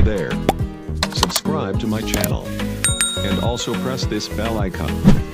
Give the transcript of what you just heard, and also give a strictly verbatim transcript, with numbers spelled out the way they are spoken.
there. Subscribe to my channel. And also press this bell icon.